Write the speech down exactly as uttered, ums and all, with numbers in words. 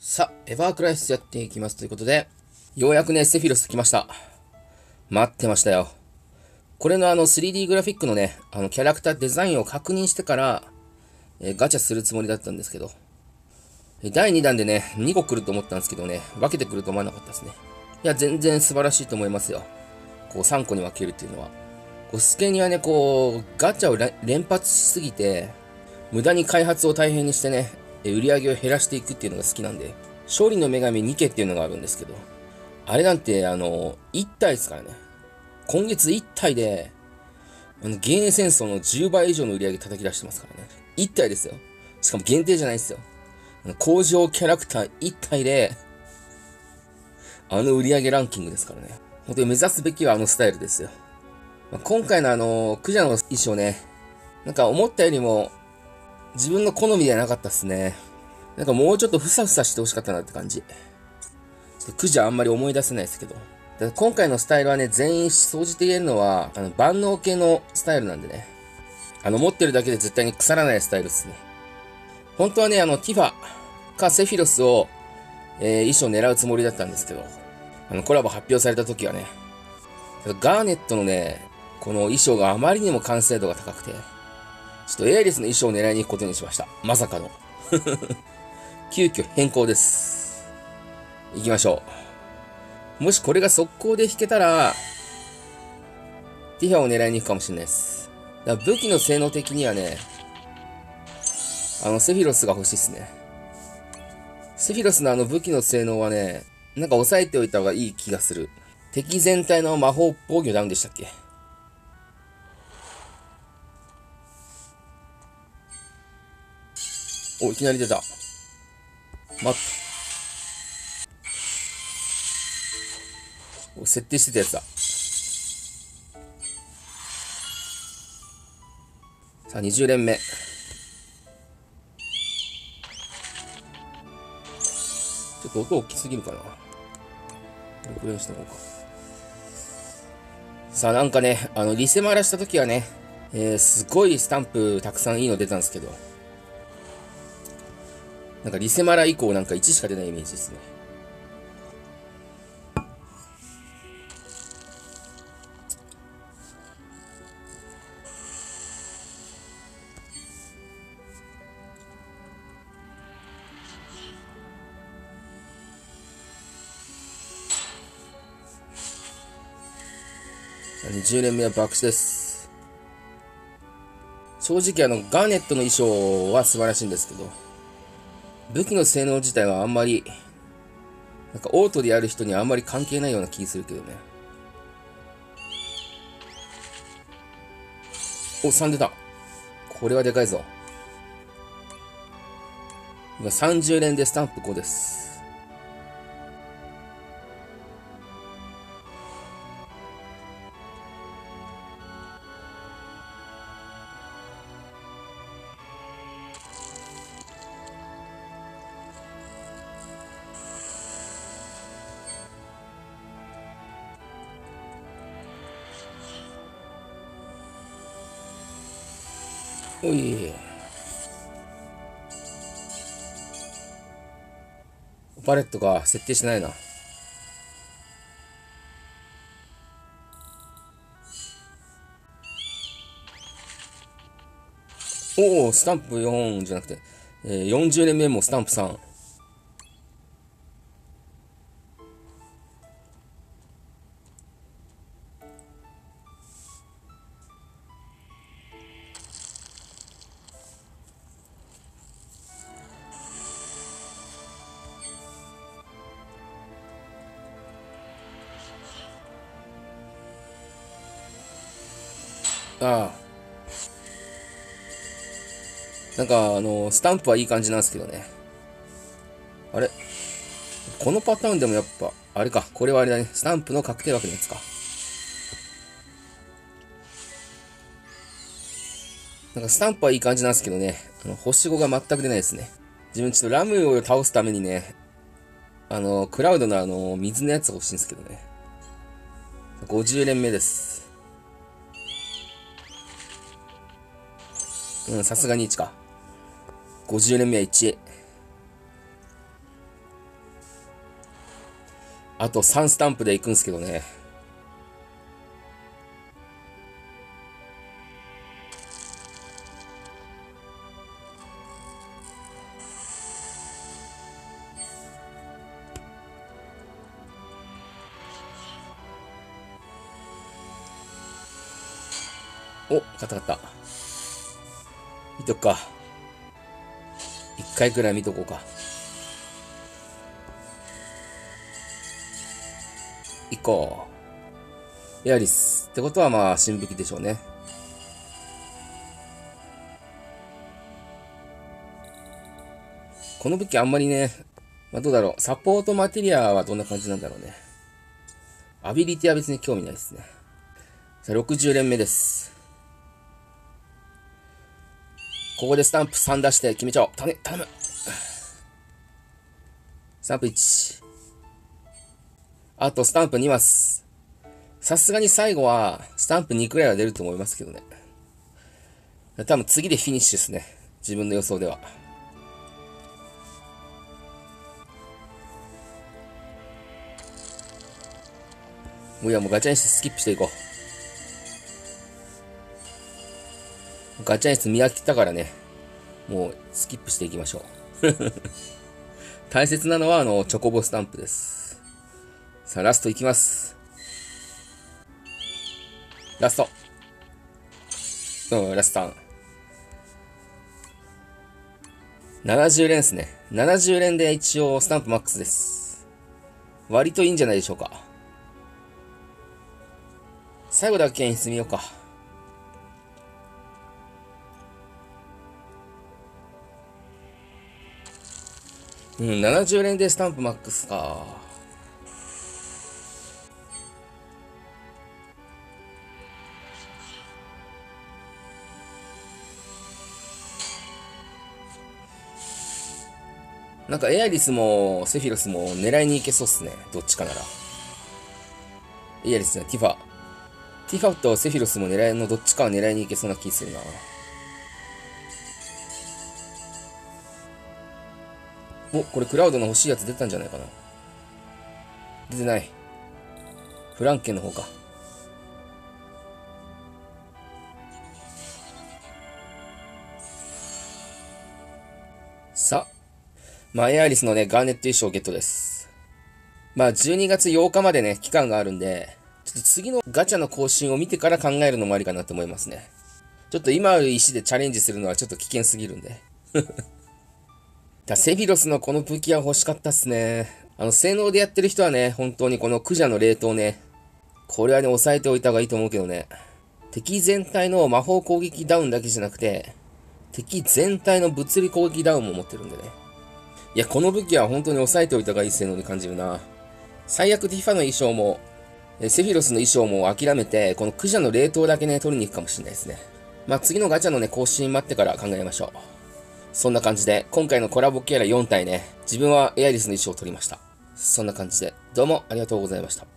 さあ、エバークライシスやっていきますということで、ようやくね、セフィロス来ました。待ってましたよ。これのあの スリーディー グラフィックのね、あのキャラクターデザインを確認してから、えーガチャするつもりだったんですけど、だいにだんでね、にこ来ると思ったんですけどね、分けてくると思わなかったですね。いや、全然素晴らしいと思いますよ。こうさんこに分けるっていうのは。こうスケニはね、こう、ガチャを連発しすぎて、無駄に開発を大変にしてね、売り上げを減らしていくっていうのが好きなんで、勝利の女神にけっていうのがあるんですけど、あれなんて、あの、いち体ですからね。今月いち体で、あの、幻影戦争のじゅうばい以上の売り上げ叩き出してますからね。いち体ですよ。しかも限定じゃないですよ。工場キャラクターいち体で、あの売り上げランキングですからね。本当に目指すべきはあのスタイルですよ。まあ、今回のあの、クジャの衣装ね、なんか思ったよりも、自分の好みではなかったっすね。なんかもうちょっとふさふさしてほしかったなって感じ。ちょっとクジャあんまり思い出せないですけど。今回のスタイルはね、全員総じて言えるのは、あの、万能系のスタイルなんでね。あの、持ってるだけで絶対に腐らないスタイルですね。本当はね、あの、ティファかセフィロスを、えー、衣装狙うつもりだったんですけど、あの、コラボ発表された時はね、ガーネットのね、この衣装があまりにも完成度が高くて、ちょっとエアリスの衣装を狙いに行くことにしました。まさかの。急遽変更です。行きましょう。もしこれが速攻で引けたら、ティファを狙いに行くかもしれないです。だから武器の性能的にはね、あの、セフィロスが欲しいですね。セフィロスのあの武器の性能はね、なんか抑えておいた方がいい気がする。敵全体の魔法防御ダウンでしたっけ？お、いきなり出た。待った。設定してたやつだ。さあ、にじゅう連目。ちょっと音大きすぎるかな。これくらいにした方が。さあ、なんかね、あの、リセマラした時はね、えー、すごいスタンプたくさんいいの出たんですけど、なんかリセマラ以降なんかいちしか出ないイメージですね。にじゅう連目は爆死です。正直あの、ガーネットの衣装は素晴らしいんですけど、武器の性能自体はあんまり、なんかオートでやる人にはあんまり関係ないような気するけどね。お、さん出た。これはでかいぞ。今さんじゅう連でスタンプごです。おい。パレットか、設定してないな。おお、スタンプよんじゃなくて、えー、よんじゅう連目もスタンプさん。ああ。なんか、あの、スタンプはいい感じなんですけどね。あれこのパターンでもやっぱ、あれか。これはあれだね。スタンプの確定枠のやつか。なんかスタンプはいい感じなんですけどね。あの、星ごが全く出ないですね。自分ちょっとラムを倒すためにね、あの、クラウドのあの、水のやつが欲しいんですけどね。ごじゅう連目です。うん、さすがにいちか。ごじゅう連目はいち。 あとさんスタンプで行くんすけどね。お、勝った勝った。見とくか。一回くらい見とこうか。行こう。エアリス。ってことはまあ、新武器でしょうね。この武器あんまりね、まあどうだろう。サポートマテリアはどんな感じなんだろうね。アビリティは別に興味ないですね。さあ、ろくじゅう連目です。ここでスタンプさん出して決めちゃおう。頼む。スタンプいち。あとスタンプにマス。さすがに最後はスタンプにくらいは出ると思いますけどね。多分次でフィニッシュですね。自分の予想では。もういやもうガチャ演出スキップしていこう。ガチャ演出見飽きたからね。もうスキップしていきましょう。大切なのはあのチョコボスタンプです。さあラストいきます。ラスト。うん、ラストターン。ななじゅう連ですね。ななじゅう連で一応スタンプマックスです。割といいんじゃないでしょうか。最後だけ演出見ようか。うん、ななじゅう連でスタンプマックスか。なんかエアリスもセフィロスも狙いに行けそうっすね。どっちかなら。エアリスね、ティファ。ティファとセフィロスも狙いのどっちかは狙いに行けそうな気するな。お、これクラウドの欲しいやつ出たんじゃないかな。出てない。フランケンの方か。さあ。まあ、エアリスのね、ガーネット衣装ゲットです。まあ、じゅうにがつようかまでね、期間があるんで、ちょっと次のガチャの更新を見てから考えるのもありかなと思いますね。ちょっと今ある石でチャレンジするのはちょっと危険すぎるんで。だセフィロスのこの武器は欲しかったっすね。あの、性能でやってる人はね、本当にこのクジャの冷凍ね、これはね、押さえておいた方がいいと思うけどね。敵全体の魔法攻撃ダウンだけじゃなくて、敵全体の物理攻撃ダウンも持ってるんでね。いや、この武器は本当に押さえておいた方がいい性能で感じるな。最悪ティファの衣装も、セフィロスの衣装も諦めて、このクジャの冷凍だけね、取りに行くかもしれないですね。まあ次のガチャのね、更新待ってから考えましょう。そんな感じで、今回のコラボキャラよん体ね、自分はエアリスの衣装を取りました。そんな感じで、どうもありがとうございました。